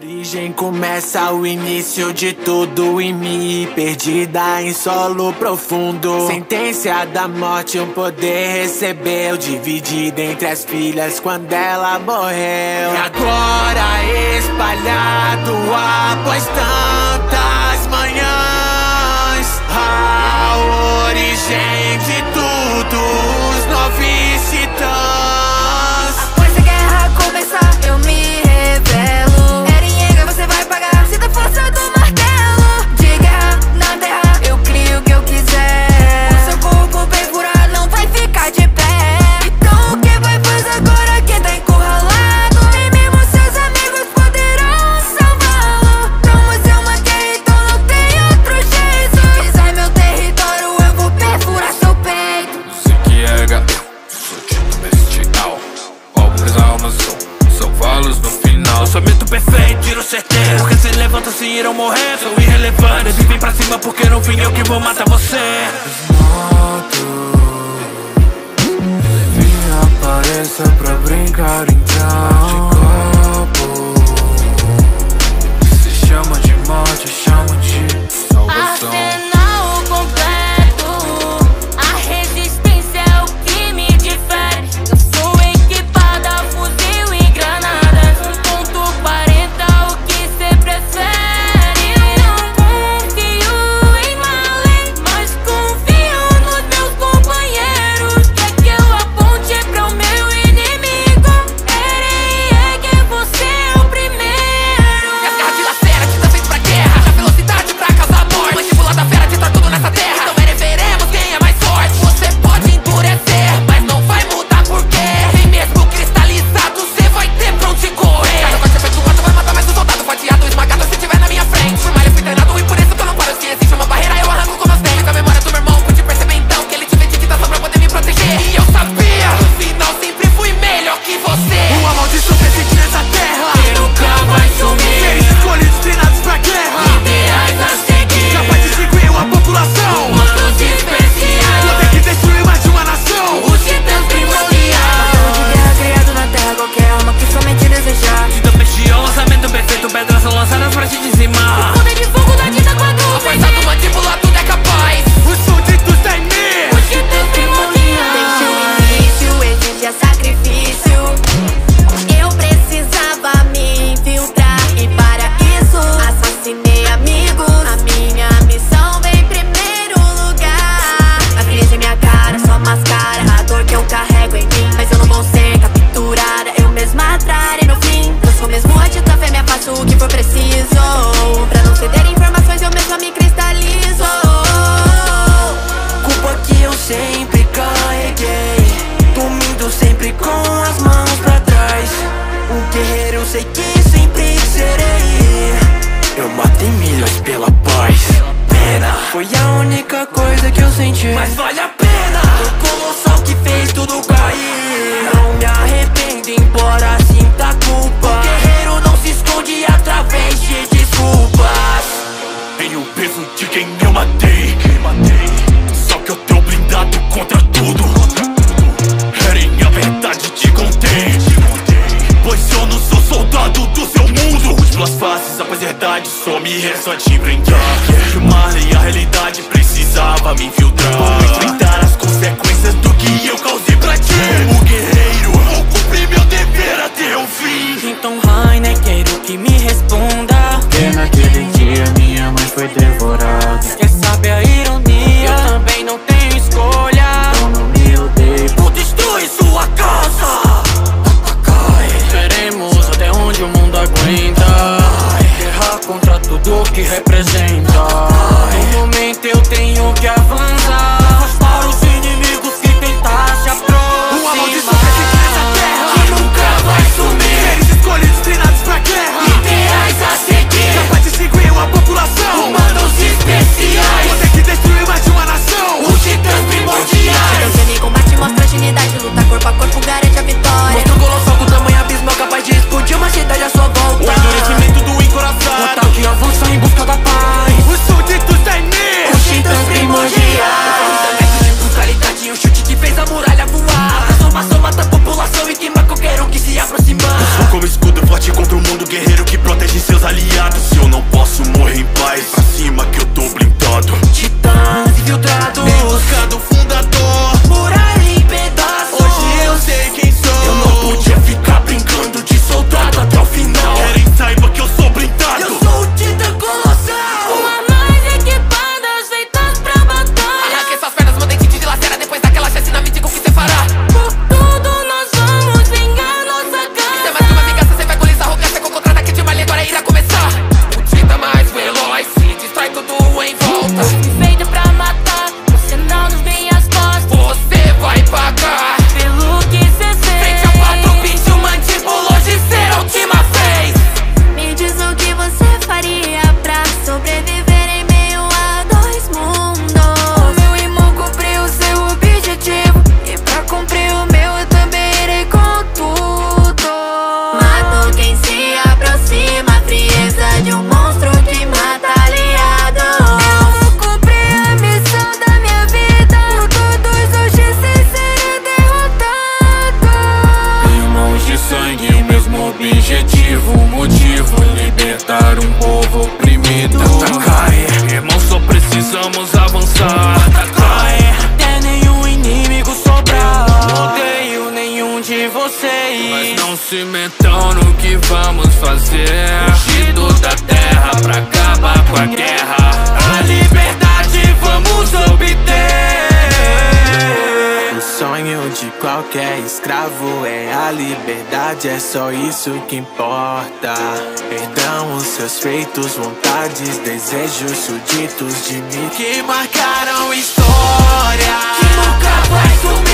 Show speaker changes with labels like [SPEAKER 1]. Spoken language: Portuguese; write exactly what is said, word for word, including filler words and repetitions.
[SPEAKER 1] Origem começa o início de tudo em mim, perdida em solo profundo. Sentença da morte um poder recebeu, dividida entre as filhas quando ela morreu. E agora espalhado após tantas manhãs, a origem de tudo, os novis titãs.
[SPEAKER 2] Após a guerra começar, eu me revelo. Eren você vai pagar, sinta a força do martelo. De guerra na terra, eu crio o que eu quiser. O seu corpo perfurado não vai ficar de pé. Então o que vai fazer agora quem tá encurralado? Nem mesmo seus amigos poderão salvá-lo. Vamos eu matei, então não tem outro jeito. Pisar meu território, eu vou perfurar seu peito.
[SPEAKER 3] Sei que é H, sou tipo bestial. Pobres almas são salvá-los no final.
[SPEAKER 4] Lançamento perfeito, tiro certeiro. Porque se levanta se irão morrer, sou irrelevante. Eles vêm pra cima porque não vim eu que vou matar você.
[SPEAKER 1] Desmoto, ele apareça pra brincar então. De copo, se chama de morte, chama de salvação.
[SPEAKER 2] Arsenal completo, a resistência é o que me difere. Eu sou equipada, fuzil e granadas. Um ponto quarenta, o que cê prefere? Eu não confio em Marley, mas confio nos meus companheiros. Quer que eu aponte para o meu inimigo? Eren é que você é o primeiro.
[SPEAKER 5] Minhas garras de lacera, tinta feito pra guerra. Já velocidade pra causar morte. Mandíbula da fera, dita tudo nessa terra. Então Eren veremos quem é mais forte. Você pode endurecer, mas não vai mudar porque nem mesmo cristalizado cê vai ter pra onde correr. Cada corte feito quanto vai matar mais um soldado fatiado, esmagado se tiver na minha frente. Por malha fui treinado e por isso que eu não paro. Se existe uma barreira eu arranco com meus dentes. A memória do meu irmão, pude perceber então que ele tive digitação pra poder me proteger. E eu sabia, no final sempre fui melhor que você.
[SPEAKER 1] Uma maldição presente nessa terra
[SPEAKER 5] Que nunca vai sumir.
[SPEAKER 1] Seres escolhidos treinados pra guerra,
[SPEAKER 5] Ideais a seguir.
[SPEAKER 1] capaz de extinguir uma população.
[SPEAKER 5] Comandos especiais.
[SPEAKER 1] Poder que destruiu mais de uma nação.
[SPEAKER 5] Os titãs primordiais.
[SPEAKER 2] De guerra criado na terra, qualquer alma que somente desejar.
[SPEAKER 4] Titã bestial, lançamento perfeito. Pedras são lançadas pra te dizimar.
[SPEAKER 2] Poder de fogo da tinta quando
[SPEAKER 5] A força do mandíbula tudo é capaz.
[SPEAKER 1] Os súditos da Ymir,
[SPEAKER 5] Os titãs primordiais.
[SPEAKER 2] Desde o início exigia sacrifício. Eu precisava me infiltrar e para isso assassinei amigos. A minha missão vem em primeiro lugar. A crise em minha cara só mascara a dor que eu carrego em mim. Mas eu não vou ser capturada, eu mesma trarei no fim. Eu sou mesmo antes da fêmea, faço o que for preciso. Pra não ceder informações eu mesma me cristalizo.
[SPEAKER 1] culpa que eu sempre carreguei, dormindo sempre com as mãos pra trás. Um guerreiro eu sei que sempre serei. Eu matei milhas pela paz. Pena foi a única coisa que eu senti, mas vale a pena. O colossal que fez tudo cair. Não me arrependo, embora sinta culpa. O guerreiro não se esconde através de desculpas.
[SPEAKER 3] Tenho o peso de quem eu matei. Só que eu tenho blindado contra tudo. Eren, a verdade te contém. Pois eu não sou soldado do seu mundo. Múltiplas faces, após verdade, só me resta te enfrentar. Que Marley, a realidade precisava me infiltrar. Vou enfrentar as consequências do que eu causei pra ti. Como guerreiro, vou cumprir meu dever até o fim.
[SPEAKER 4] Então, Rainer, quero que me responda.
[SPEAKER 1] Porque naquele dia minha mãe foi devorada.
[SPEAKER 4] Quer saber a ironia? Eu também não tenho escolha.
[SPEAKER 1] Então não me odeie,
[SPEAKER 4] Vou destruir sua casa. Veremos até onde o mundo aguenta. Guerra contra tudo que representa. No momento eu tenho que avançar. Afastar os inimigos que tentar se aproximar.
[SPEAKER 1] uma maldição presente nessa terra
[SPEAKER 5] Que nunca vai sumir.
[SPEAKER 1] Seres escolhidos treinados pra guerra,
[SPEAKER 5] Ideais a seguir.
[SPEAKER 1] capaz de extinguir uma população.
[SPEAKER 5] Comandos especiais.
[SPEAKER 1] Poder que destruiu mais de uma nação.
[SPEAKER 5] Os titãs primordiais.
[SPEAKER 2] Eu treino em combate, mostra agilidade. Luta corpo a corpo, garante a vitória.
[SPEAKER 1] Mostra o colossal com tamanho abismal, capaz de explodir uma cidade à sua volta.
[SPEAKER 4] O endurecimento do encoraçado.
[SPEAKER 1] O ataque avança em busca da paz.
[SPEAKER 3] seus aliados. Eu não posso morrer em paz, pra cima que eu tô blindado.
[SPEAKER 1] Titãs infiltrados
[SPEAKER 3] Em busca do fundador,
[SPEAKER 1] por aí em pedaços.
[SPEAKER 3] hoje eu sei quem sou.
[SPEAKER 1] Eu não podia ficar brincando de soldado até o final.
[SPEAKER 3] Querem saiba que eu sou blindado.
[SPEAKER 1] Eu sou o Titã Colossal.
[SPEAKER 2] Armas equipadas, feitas pra batalha.
[SPEAKER 5] Arranque suas pernas, mandei te dilacera. Depois daquela chance, não me diga o que você fará.
[SPEAKER 2] Por tudo nós vamos vingar nossa casa.
[SPEAKER 5] Isso é mais uma vingança, você vai com essa arrogância. Com contra-ataque de uma linha, agora irá começar. O Titã mais veloz, se destrói tudo em volta.
[SPEAKER 2] Feito pra matar, você não nos vem as costas.
[SPEAKER 5] Você vai pagar
[SPEAKER 2] Pelo que cê
[SPEAKER 5] frente ao quatro
[SPEAKER 2] fez.
[SPEAKER 5] bits, o mandíbulo hoje será a última vez.
[SPEAKER 2] Me diz o que você faria pra sobreviver em meio a dois mundos. O meu irmão cumpriu seu objetivo, e pra cumprir o meu eu também irei com tudo. Mato quem se aproxima, a frieza de um monstro que mata aliado. Eu vou cumprir a missão da minha vida, por todos hoje sem ser derrotado.
[SPEAKER 4] Irmãos de sangue, o mesmo objetivo, motivo, libertar um povo oprimido.
[SPEAKER 3] Atacae, irmão, só precisamos avançar.
[SPEAKER 4] Atacae, até nenhum inimigo sobrar. Não odeio nenhum de vocês, mas não se metam no que vamos fazer. Fugido da terra pra acabar com a guerra. A liberdade vamos obter. O sonho de qualquer escravo é a liberdade, é só isso que importa. Perdão os seus feitos, vontades, desejos súditos de mim que marcaram história,
[SPEAKER 5] Que nunca vai sumir.